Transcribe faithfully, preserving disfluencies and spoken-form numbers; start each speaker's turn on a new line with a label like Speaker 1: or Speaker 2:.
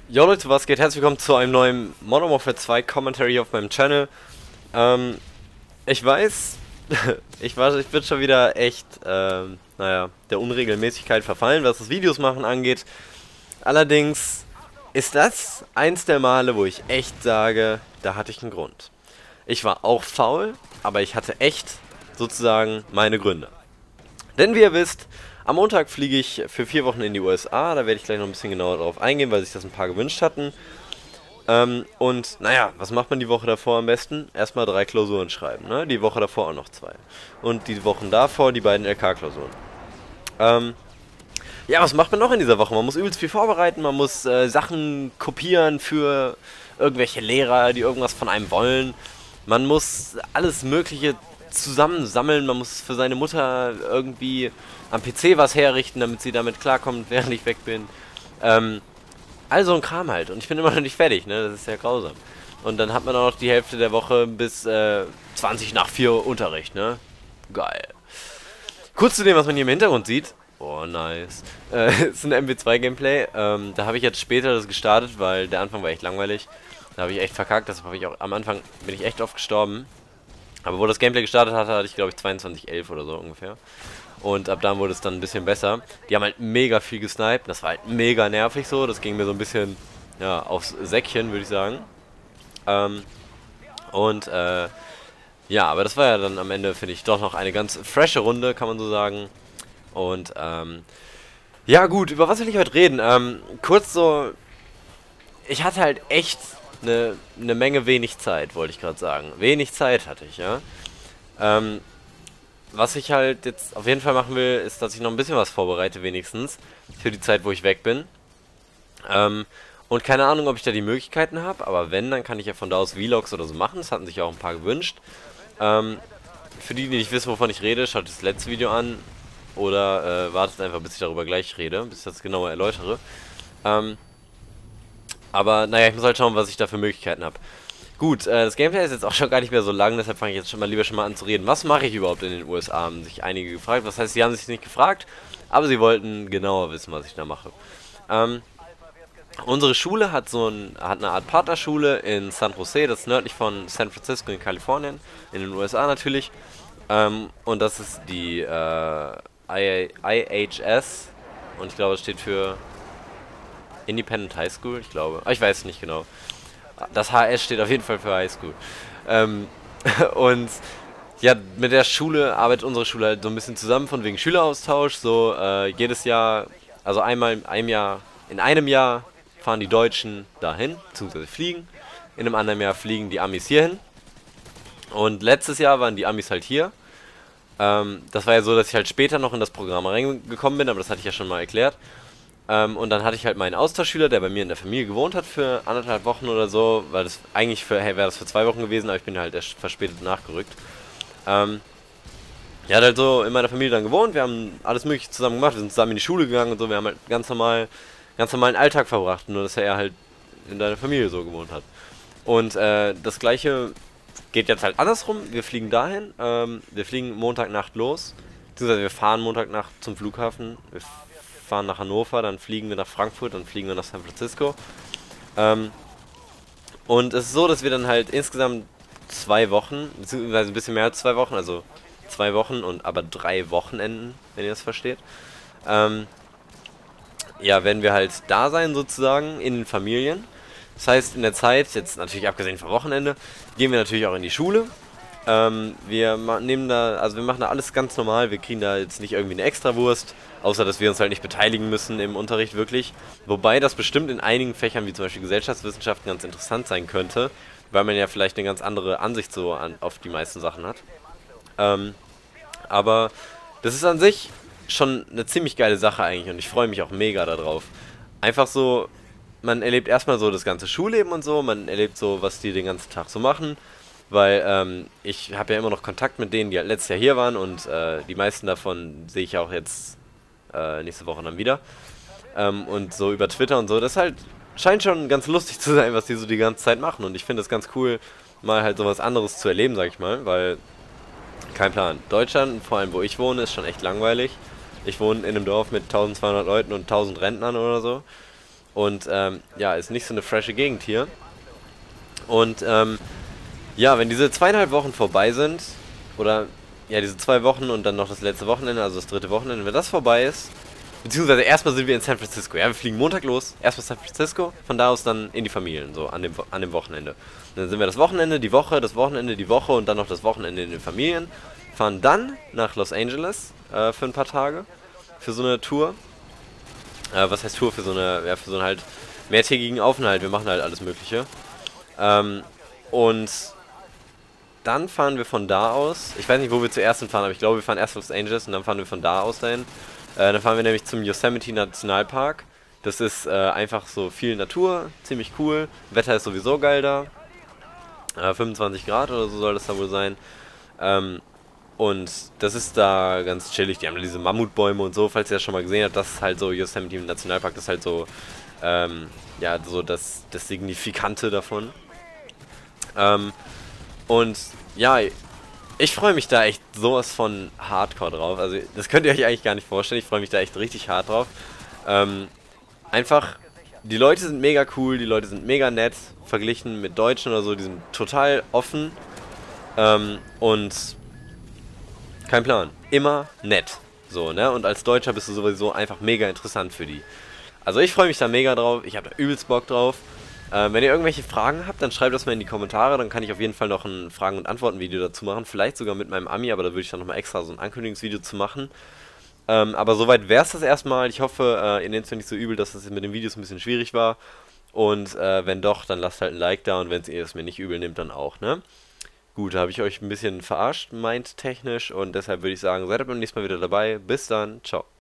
Speaker 1: Jo Leute, was geht? Herzlich willkommen zu einem neuen Modern Warfare zwei Commentary auf meinem Channel. Ähm, ich weiß, ich war, ich bin schon wieder echt, ähm, naja, der Unregelmäßigkeit verfallen, was das Videos machen angeht. Allerdings ist das eins der Male, wo ich echt sage, da hatte ich einen Grund. Ich war auch faul, aber ich hatte echt sozusagen meine Gründe. Denn wie ihr wisst, am Montag fliege ich für vier Wochen in die U S A, da werde ich gleich noch ein bisschen genauer drauf eingehen, weil sich das ein paar gewünscht hatten. Ähm, und naja, was macht man die Woche davor am besten? Erstmal drei Klausuren schreiben, ne? Die Woche davor auch noch zwei. Und die Wochen davor die beiden L K-Klausuren. Ähm, ja, was macht man noch in dieser Woche? Man muss übelst viel vorbereiten, man muss äh, Sachen kopieren für irgendwelche Lehrer, die irgendwas von einem wollen. Man muss alles Mögliche zusammensammeln, man muss für seine Mutter irgendwie am P C was herrichten, damit sie damit klarkommt, während ich weg bin. Ähm, also ein Kram halt. Und ich bin immer noch nicht fertig, ne? Das ist ja grausam. Und dann hat man auch noch die Hälfte der Woche bis äh, zwanzig nach vier Unterricht, ne? Geil. Kurz zu dem, was man hier im Hintergrund sieht. Oh, nice. Äh, ist ein M W zwei Gameplay. Ähm, da habe ich jetzt später das gestartet, weil der Anfang war echt langweilig. Da habe ich echt verkackt. Deshalb habe ich auch am Anfang bin ich echt oft gestorben. Aber wo das Gameplay gestartet hatte, hatte ich glaube ich zweiundzwanzig elf oder so ungefähr. Und ab dann wurde es dann ein bisschen besser. Die haben halt mega viel gesniped. Das war halt mega nervig so. Das ging mir so ein bisschen, ja, aufs Säckchen, würde ich sagen. Ähm, und, äh, ja, aber das war ja dann am Ende, finde ich, doch noch eine ganz frische Runde, kann man so sagen. Und, ähm, ja gut, über was will ich heute reden? Ähm, kurz so, ich hatte halt echt eine ne Menge wenig Zeit, wollte ich gerade sagen. Wenig Zeit hatte ich, ja. Ähm, Was ich halt jetzt auf jeden Fall machen will, ist, dass ich noch ein bisschen was vorbereite, wenigstens. Für die Zeit, wo ich weg bin. Ähm, und keine Ahnung, ob ich da die Möglichkeiten habe, aber wenn, dann kann ich ja von da aus Vlogs oder so machen. Das hatten sich ja auch ein paar gewünscht. Ähm, für die, die nicht wissen, wovon ich rede, schaut das letzte Video an. Oder äh, wartet einfach, bis ich darüber gleich rede, bis ich das genauer erläutere. Ähm, aber naja, ich muss halt schauen, was ich da für Möglichkeiten habe. Gut, äh, das Gameplay ist jetzt auch schon gar nicht mehr so lang, deshalb fange ich jetzt schon mal lieber schon mal an zu reden. Was mache ich überhaupt in den U S A? Haben sich einige gefragt. Was heißt, sie haben sich nicht gefragt, aber sie wollten genauer wissen, was ich da mache. Ähm, unsere Schule hat so ein, hat eine Art Partnerschule in San Jose, das ist nördlich von San Francisco in Kalifornien, in den U S A natürlich. Ähm, und das ist die äh, I H S und ich glaube, es steht für Independent High School, ich glaube. Aber ich weiß es nicht genau. Das H S steht auf jeden Fall für High School. Ähm, und ja, mit der Schule arbeitet unsere Schule halt so ein bisschen zusammen, von wegen Schüleraustausch. So äh, jedes Jahr, also einmal in einem Jahr, in einem Jahr fahren die Deutschen dahin, beziehungsweise fliegen. In einem anderen Jahr fliegen die Amis hierhin. Und letztes Jahr waren die Amis halt hier. Ähm, das war ja so, dass ich halt später noch in das Programm reingekommen bin, aber das hatte ich ja schon mal erklärt. Ähm, und dann hatte ich halt meinen Austauschschüler, der bei mir in der Familie gewohnt hat für anderthalb Wochen oder so, weil das eigentlich für, hey, wäre das für zwei Wochen gewesen, aber ich bin halt erst verspätet nachgerückt. Ähm, er hat halt so in meiner Familie dann gewohnt, wir haben alles mögliche zusammen gemacht, wir sind zusammen in die Schule gegangen und so, wir haben halt ganz normal, ganz normalen Alltag verbracht, nur dass er halt in deiner Familie so gewohnt hat. Und äh, das gleiche geht jetzt halt andersrum, wir fliegen dahin, ähm, wir fliegen Montagnacht los, beziehungsweise wir fahren Montagnacht zum Flughafen, wir fahren nach Hannover, dann fliegen wir nach Frankfurt, dann fliegen wir nach San Francisco. Ähm, und es ist so, dass wir dann halt insgesamt zwei Wochen, beziehungsweise ein bisschen mehr als zwei Wochen, also zwei Wochen und aber drei Wochenenden, wenn ihr das versteht. Ähm, ja, werden wir halt da sein sozusagen, in den Familien. Das heißt, in der Zeit, jetzt natürlich abgesehen vom Wochenende, gehen wir natürlich auch in die Schule. Ähm, wir nehmen da, also wir machen da alles ganz normal, wir kriegen da jetzt nicht irgendwie eine Extrawurst, außer dass wir uns halt nicht beteiligen müssen im Unterricht wirklich. Wobei das bestimmt in einigen Fächern, wie zum Beispiel Gesellschaftswissenschaften, ganz interessant sein könnte, weil man ja vielleicht eine ganz andere Ansicht so an, auf die meisten Sachen hat. Ähm, aber das ist an sich schon eine ziemlich geile Sache eigentlich und ich freue mich auch mega darauf. Einfach so, man erlebt erstmal so das ganze Schulleben und so, man erlebt so, was die den ganzen Tag so machen. Weil ähm, ich habe ja immer noch Kontakt mit denen, die halt letztes Jahr hier waren und äh, die meisten davon sehe ich auch jetzt äh, nächste Woche dann wieder. Ähm, und so über Twitter und so, das halt scheint schon ganz lustig zu sein, was die so die ganze Zeit machen. Und ich finde es ganz cool, mal halt sowas anderes zu erleben, sag ich mal, weil, kein Plan. Deutschland, vor allem wo ich wohne, ist schon echt langweilig. Ich wohne in einem Dorf mit eintausendzweihundert Leuten und tausend Rentnern oder so. Und ähm, ja, ist nicht so eine frische Gegend hier. Und ähm, ja, wenn diese zweieinhalb Wochen vorbei sind, oder ja, diese zwei Wochen und dann noch das letzte Wochenende, also das dritte Wochenende, wenn das vorbei ist, beziehungsweise erstmal sind wir in San Francisco. Ja, wir fliegen Montag los, erstmal San Francisco, von da aus dann in die Familien, so an dem, an dem Wochenende. Und dann sind wir das Wochenende, die Woche, das Wochenende, die Woche und dann noch das Wochenende in den Familien. Fahren dann nach Los Angeles äh, für ein paar Tage, für so eine Tour. Äh, was heißt Tour? Für so eine, ja, für so einen halt mehrtägigen Aufenthalt. Wir machen halt alles Mögliche. Ähm, und dann fahren wir von da aus, ich weiß nicht, wo wir zuerst hinfahren, aber ich glaube, wir fahren erst Los Angeles und dann fahren wir von da aus dahin. Äh, dann fahren wir nämlich zum Yosemite Nationalpark. Das ist äh, einfach so viel Natur, ziemlich cool. Wetter ist sowieso geil da. Äh, fünfundzwanzig Grad oder so soll das da wohl sein. Ähm, und das ist da ganz chillig. Die haben da diese Mammutbäume und so, falls ihr das schon mal gesehen habt. Das ist halt so Yosemite Nationalpark, das ist halt so, ähm, ja, so das, das Signifikante davon. Ähm, und ja, ich freue mich da echt sowas von hardcore drauf. Also, das könnt ihr euch eigentlich gar nicht vorstellen. Ich freue mich da echt richtig hart drauf. Ähm, einfach, die Leute sind mega cool, die Leute sind mega nett, verglichen mit Deutschen oder so, die sind total offen. Ähm, und kein Plan. Immer nett. So, ne? Und als Deutscher bist du sowieso einfach mega interessant für die. Also ich freue mich da mega drauf, ich habe da übelst Bock drauf. Ähm, wenn ihr irgendwelche Fragen habt, dann schreibt das mal in die Kommentare, dann kann ich auf jeden Fall noch ein Fragen- und Antworten-Video dazu machen. Vielleicht sogar mit meinem Ami, aber da würde ich dann nochmal extra so ein Ankündigungsvideo zu machen. Ähm, aber soweit wäre es das erstmal. Ich hoffe, äh, ihr nehmt es mir nicht so übel, dass das mit den Videos ein bisschen schwierig war. Und äh, wenn doch, dann lasst halt ein Like da und wenn ihr es mir nicht übel nehmt, dann auch, ne? Gut, da habe ich euch ein bisschen verarscht, meint technisch und deshalb würde ich sagen, seid beim nächsten Mal wieder dabei. Bis dann, ciao.